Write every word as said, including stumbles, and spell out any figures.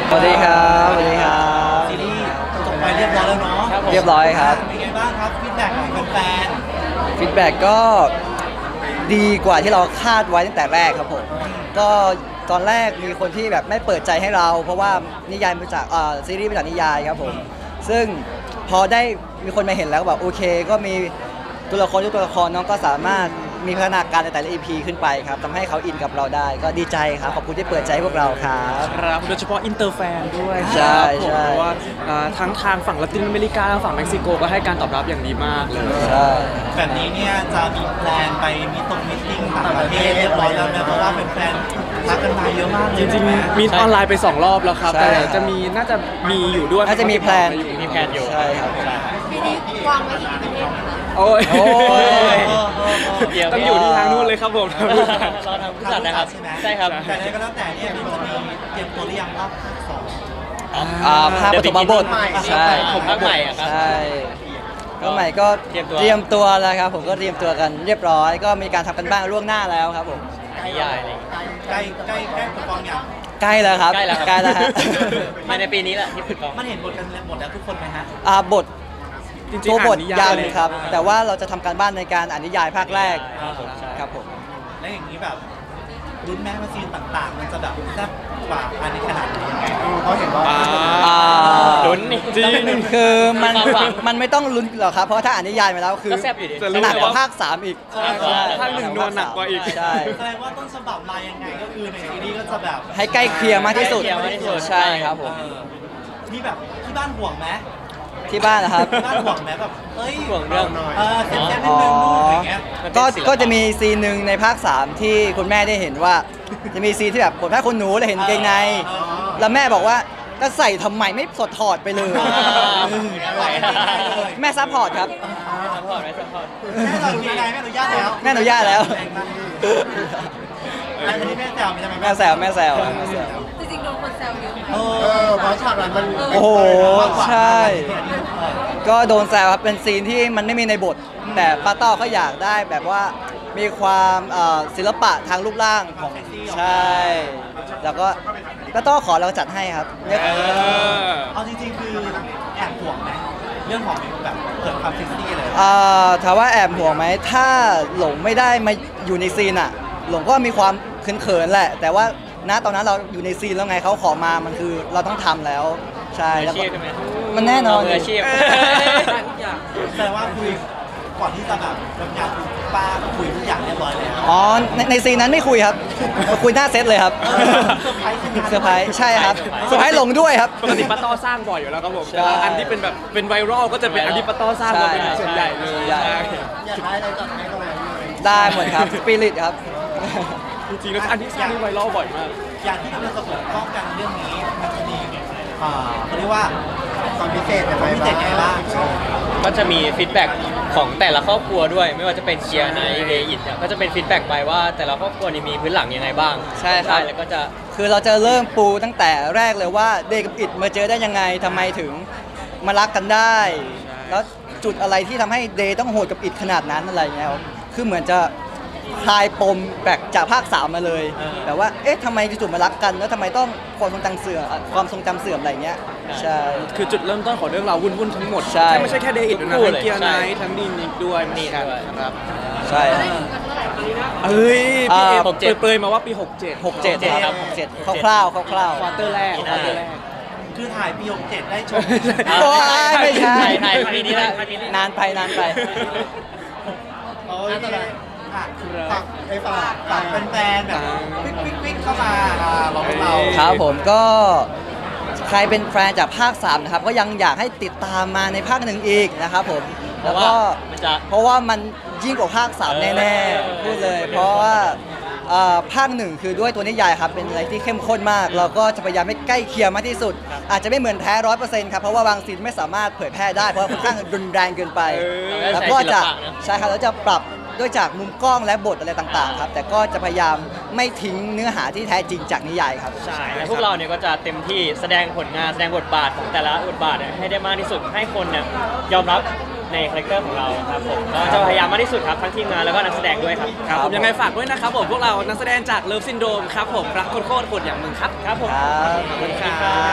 สวัสดีครับสวัสดีครับซีรีส์จบไปเรียบร้อยแล้วเนาะเรียบร้อยครับเป็นไงบ้างครับฟีดแบ็กของแฟนฟีดแบ็กก็ดีกว่าที่เราคาดไว้ตั้งแต่แรกครับผมก็ตอนแรกมีคนที่แบบไม่เปิดใจให้เราเพราะว่านิยายมาจากอ่าซีรีส์มาจากนิยายครับผมซึ่งพอได้มีคนมาเห็นแล้วแบบโอเคก็มีตัวละครทุกตัวละครน้องก็สามารถมีพัฒนาการในแต่ละ อี พี ขึ้นไปครับทำให้เขาอินกับเราได้ก็ดีใจครับขอบคุณที่เปิดใจให้พวกเราครับครับโดยเฉพาะอินเตอร์แฟนด้วยใช่ใช่เพราะว่าทั้งทางฝั่งละตินอเมริกาฝั่งเม็กซิโกก็ให้การตอบรับอย่างดีมากเลยใช่แบบนี้เนี่ยจะมีแพลนไปมีตรงมีติ้งต่างประเทศเรียบร้อยแล้วนะเพราะว่าเป็นแฟนทักกันมาเยอะมากจริงๆมีออนไลน์ไปสองรอบแล้วครับแต่จะมีน่าจะมีอยู่ด้วยน่าจะมีแพลนมีแพลนอยู่ใช่ครับปีนี้วางไว้กี่ประเทศคะโอ้ยต้องอยู่ที่ทางนู้นเลยครับผมเราทำผู้จัดนะครับใช่ครับแต่ก็แล้วแต่เนี่ยมันจะมีเตรียมตัวหรือยังรอบภาคสองอ่าภาคปฐมบทใช่ภาคใหม่อะครับใช่ก็ใหม่ก็เตรียมตัวแล้วครับผมก็เตรียมตัวกันเรียบร้อยก็มีการทำกันบ้างล่วงหน้าแล้วครับผมใกล้ใหญ่เลยใกล้ใกล้ใกล้ปิดกองยังใกล้แล้วครับใกล้แล้วใกล้แล้วฮะมาในปีนี้แหละที่ปิดกองมันเห็นบทกันหมดแล้วทุกคนไหมฮะอ่าบทตัวบทยังครับแต่ว่าเราจะทำการบ้านในการอ่านนิยายภาคแรกครับผมแล้วอย่างนี้แบบลุ้นแม้ว่าซีนต่างๆมันจะแบบแซ่บกว่าอันนี้ขนาดไหนยังไงเขาเห็นว่าลุ้นจริงคือมันมันไม่ต้องลุ้นหรอกครับเพราะถ้าอ่านนิยายมาแล้วคือหนักกว่าภาคสามอีกภาคหนึ่งนวลหนักกว่าอีกใช่แสดงว่าต้นฉบับมายังไงก็คือในซีรีส์ก็จะแบบให้ใกล้เคียงมากที่สุดใช่ครับผมมีแบบที่บ้านห่วงไหมที่บ้านนะครับบ้านห่วงไหมแบบเอ้ยห่วงเรื่องเออเซ็นเซ็นนิดนึงลูกอะไรเงี้ยก็ก็จะมีซีนหนึ่งในภาคสามที่คุณแม่ได้เห็นว่าจะมีซีนที่แบบผมถ้าคุณหนูได้เห็นเกงในแล้วแม่บอกว่าก็ใส่ทำไมไม่สดถอดไปเลยแม่ซัพพอร์ตครับซัพพอร์ตไหมซัพพอร์ตแม่เราดีไงแม่อนุญาตแล้วแม่อนุญาตแล้วอันนี้แม่แซวใช่ไหมแม่แซวแม่แซวจริงๆโดนคนแซวเยอะเออเพราะฉากนั้นมันโอ้โหใช่ก็โดนแซวครับเป็นซีนที่มันไม่มีในบทแต่ป้าต้อเขาอยากได้แบบว่ามีความศิลปะทางรูปร่างของใช่แล้วก็ป้าต้อขอเราจัดให้ครับเอาจริงๆคือแอบห่วงไหมเรื่องของแบบเกิดความเซ็กซี่เลยถามว่าแอบห่วงไหมถ้าหลงไม่ได้มาอยู่ในซีนอะหลงก็มีความเขินๆแหละแต่ว่าณตอนนั้นเราอยู่ในซีนแล้วไงเขาขอมามันคือเราต้องทำแล้วใช่แล้วมันแน่นอนมืออาชีพแสดงว่าคุยก่อนที่จะแบบทำงานป้าคุยทุกอย่างเรียบร้อยแล้วอ๋อในในซีนนั้นไม่คุยครับคุยหน้าเซตเลยครับเซอร์ไพรส์ใช่ครับเซอร์ไพรส์ลงด้วยครับปกติป้าต้อสร้างบ่อยอยู่แล้วครับผมแต่อันที่เป็นแบบเป็นไวรัลก็จะเป็นอันที่ป้าต้อสร้างมาเป็นส่วนใหญ่เลยอยากได้อะไรจัดให้ตรงไหนได้หมดครับสปิริตครับจริงๆแล้วอันที่สร้างนี่ไวรัลบ่อยมากอย่างที่เราจะเปิดข้องกันเรื่องนี้มันจะมีอ่าเขาเรียกว่าความพิเศษอะไรพิเศษไงบ้างก็จะมีฟีดแบ็กของแต่ละครอบครัวด้วยไม่ว่าจะเป็นเชียร์ในเรยิตก็จะเป็นฟีดแบ็กไปว่าแต่ละครอบครัวนี่มีพื้นหลังยังไงบ้างใช่ครับแล้วก็จะคือเราจะเริ่มปูตั้งแต่แรกเลยว่าเดย์กับอิดมาเจอได้ยังไงทำไมถึงมารักกันได้แล้วจุดอะไรที่ทำให้เดย์ต้องโหดกับอิดขนาดนั้นอะไรเงี้ยคือเหมือนจะคลายปมแบกจากภาคสามมาเลยแต่ว่าเอ๊ะทำไมจู่ๆมารักกันแล้วทำไมต้องความทรงจำเสื่อมความทรงจำเสื่อมอะไรเงี้ยใช่คือจุดเริ่มต้นของเรื่องราววุ่นๆทั้งหมดใช่ไม่ใช่แค่เดย์อิดนะทั้งเกียร์ไนท์ทั้งดีนิกด้วยนี่ครับใช่เอ้ยพี่เอผมเปรยมาว่าปีหกเจ็ดหกเจ็ดครับหกเจ็ดคร่าวๆคร่าวๆควอเตอร์แรกควอเตอร์แรกคือถ่ายปีหกเจ็ดได้ชมโอ้ยไม่ใช่ถ่ายปีนี้ละนานไปนานไปโอ้ยฝากไอ้ฝากฝากแฟนๆแบบปิ๊กปิ๊กปิ๊กเข้ามาเราเราครับผมก็ใครเป็นแฟนจากภาคสามนะครับก็ยังอยากให้ติดตามมาในภาคหนึ่งอีกนะครับผมแล้วก็เพราะว่ามันยิ่งกว่าภาคสามแน่ๆพูดเลยเพราะว่าภาคหนึ่งคือด้วยตัวนิยายครับเป็นอะไรที่เข้มข้นมากเราก็จะพยายามให้ใกล้เคียงมากที่สุดอาจจะไม่เหมือนแท้ร้อยเปอร์เซ็นต์ครับเพราะว่าบางซีนไม่สามารถเผยแพร่ได้เพราะค่อนข้างรุนแรงเกินไปแล้วก็จะใช่ครับแล้วจะปรับด้วยจากมุมกล้องและบทอะไรต่างๆครับแต่ก็จะพยายามไม่ทิ้งเนื้อหาที่แท้จริงจากนิยายครับใช่พวกเราเนี่ยก็จะเต็มที่แสดงผลงานแสดงบทบาทของแต่ละบทบาทให้ได้มากที่สุดให้คนเนี่ยยอมรับในคาแรคเตอร์ของเราครับผมก็จะพยายามมากที่สุดครับทั้งทีมงานแล้วก็นักแสดงด้วยครับครับผมยังไงฝากด้วยนะครับผมพวกเรานักแสดงจากเลิฟซินโดรมครับผมรักโคตรโคตรอย่างมึงครับครับผมขอบคุณครับ